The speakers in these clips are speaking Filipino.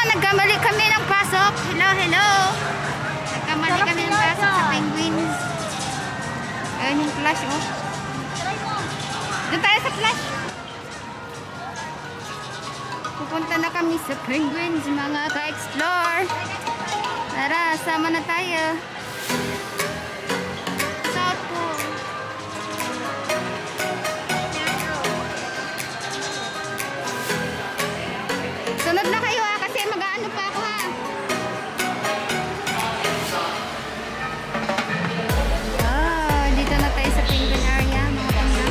nagkamali kami ng pasok. Hello, hello. Nagkamali kami ng pasok sa penguins. Ayan yung flash, oh. Doon tayo sa flash. Pupunta na kami sa penguins, mga ka-explore. Tara, sama na tayo. South Pole. Sunod na kayo ha, kasi mag-aano pa ako ha. Dito na tayo sa penguin area, mga pangga.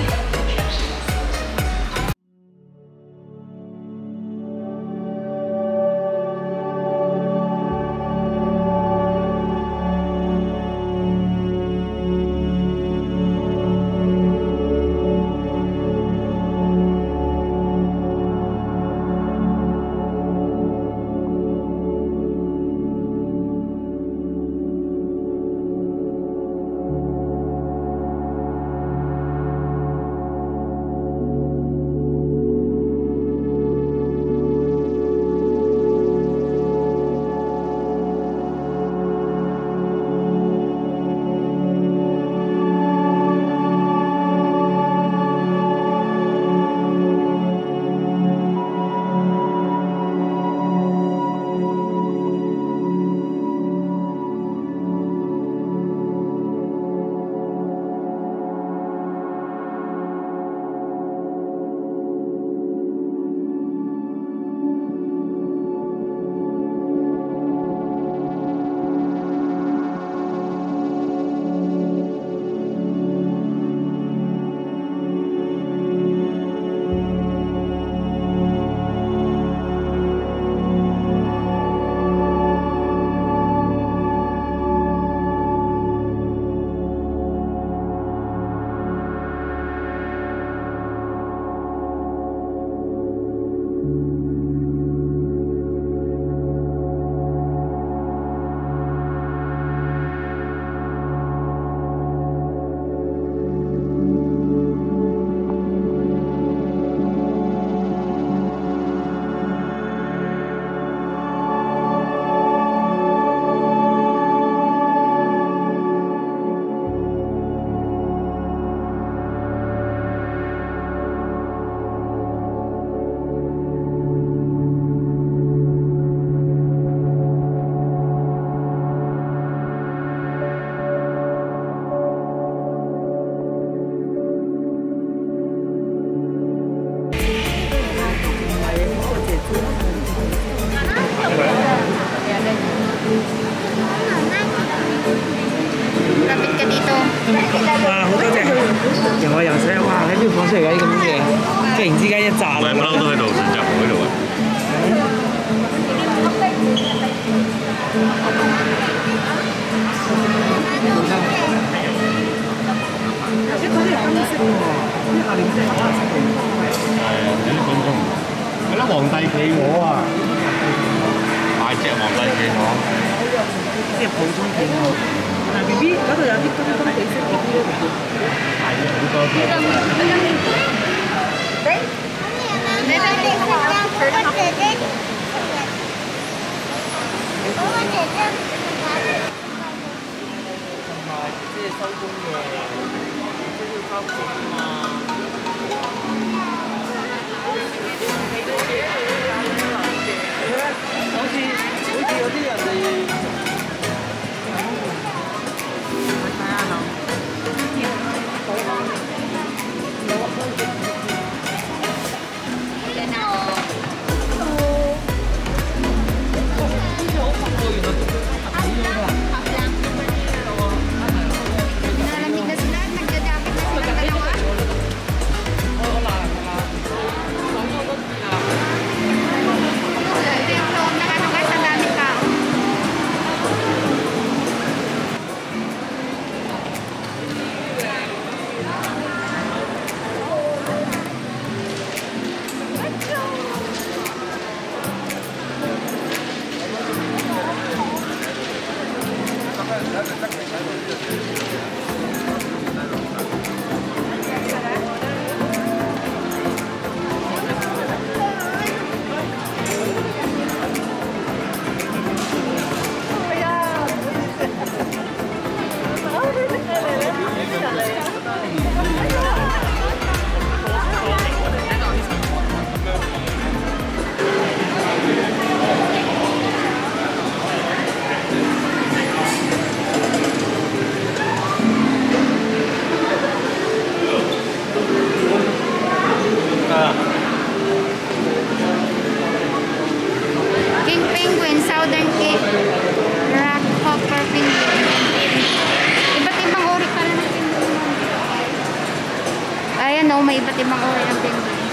Lapit ka dito. 哇，好多隻！由我游水，哇！喺邊放出嚟㗎啲咁嘅嘢，突然之間一紮。唔係，不嬲都喺度，成隻喺度啊！一嗰啲係金色喎，呢下點知係黑色嚟？有啲品種。係咯，皇帝企鵝啊！大隻皇帝企鵝，即係普通企鵝。 嗱 B B 嗰度有啲金金地色嘅 B B 係啊，好多嘅。同埋即係收工嘅，即係要收工啊嘛。好似有啲人哋。 Nalamig na sila, nagja-jacket na sila dalawa. may iba't ibang uri ng penguins.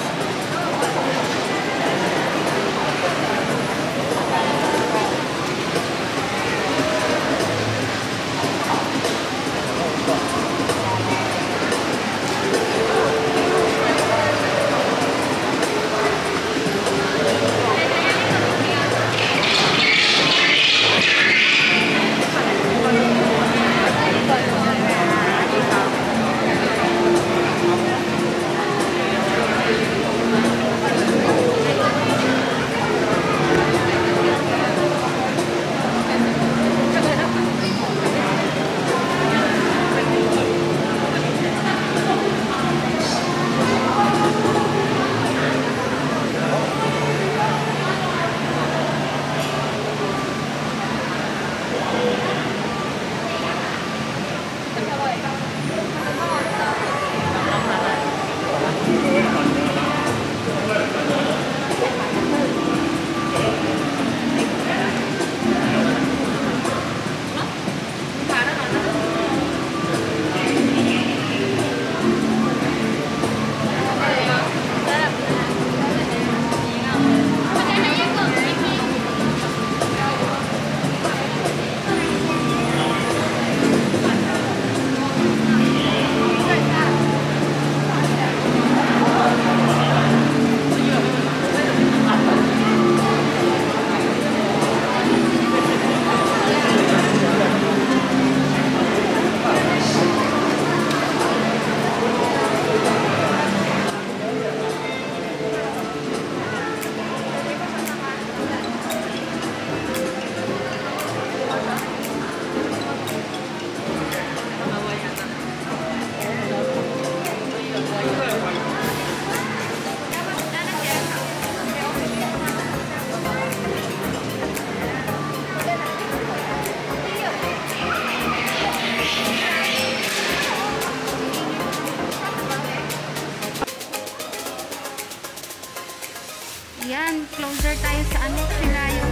Yan, closer tayo sa ano, si Lion.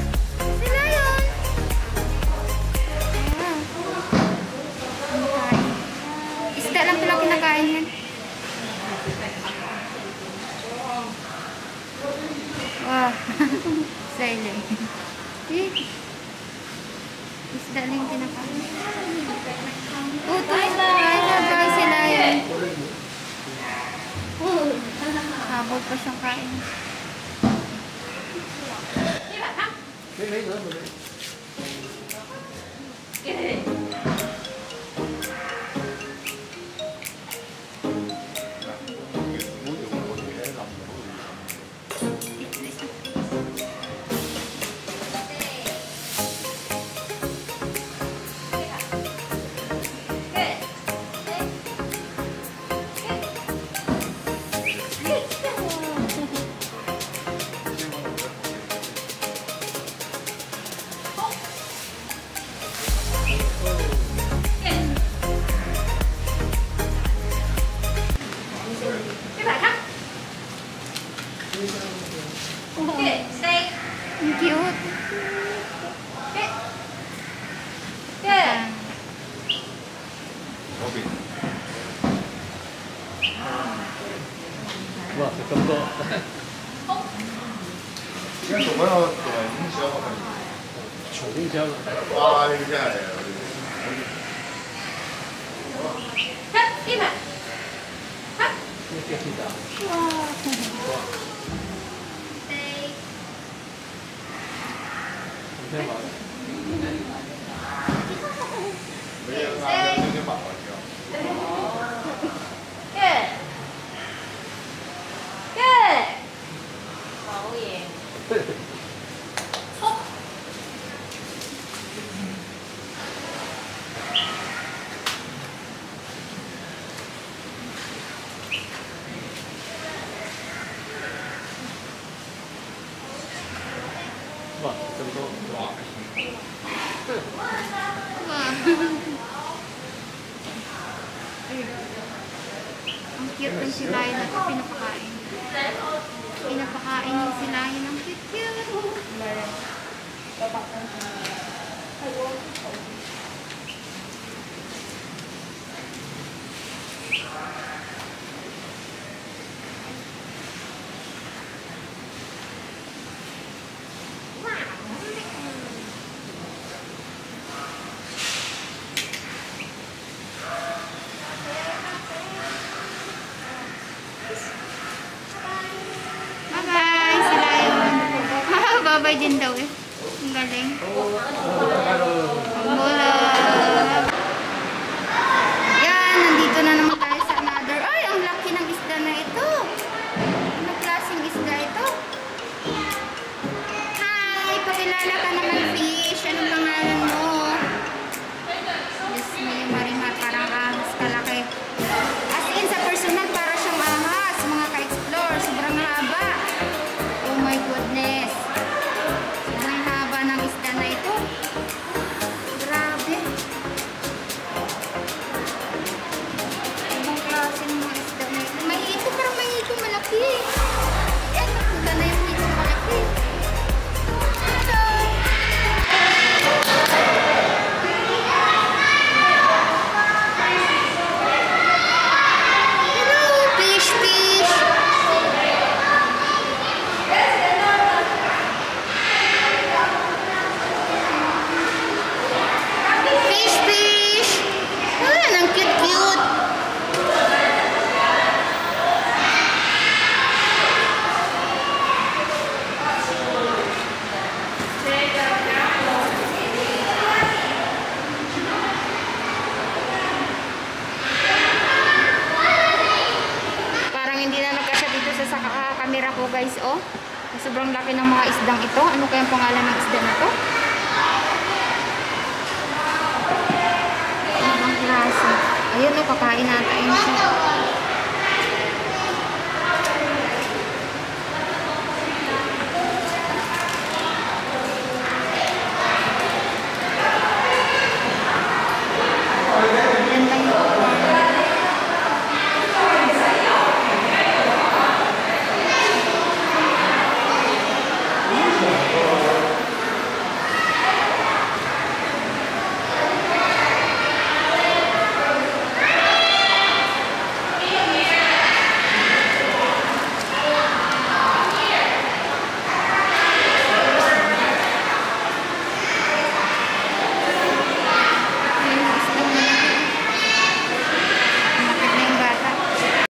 Si Lion! Ayan. Kinakain. Isda lang pala kinakain yan. Wow. Silent. Isda lang yung kinakain. Utoy ba? Bye si Lion. Habog pa siyang kain. Ang cute. Wow, ketemu. 应该什么要短营销啊？ 宠物家了。 哇，那个厉害呀！ 一百。 这个电梯的。哇。昨天玩的。 没人拿今天把玩掉。 好耶。 哇，这么多。哇。 Ang cute ng si Lion na pinapakain. Pinapakain yung si Lion. Ang cute-cute. buhay din daw eh. Ang galing. Mula. Yan, nandito na naman tayo sa another. Ay, ang laki ng isda na ito. Anong klaseng isda ito? Hi, pakilala ka naman, fish. Anong pangalan mo? Yes, may marimar, parang ahas kalaki. As in, sa personal, para siyang ahas. Mga ka-explore, sobrang haba. Oh my goodness. Sobrang haba ng isda na ito. Grabe. Ibang klase ng mga isda na ito. May hito, parang may hito malaki. Yan, napunta na yung hito malaki. Hello. Hello, fish, fish. Fish, fish. Ah, ang cute-cute. Parang hindi na nagkasya dito sa camera ko, guys, oh. Sobrang laki ng mga isdang ito. Ano kayang pangalan ng isda na to? Ibang klase. Ayun, oh, kakain natin siya.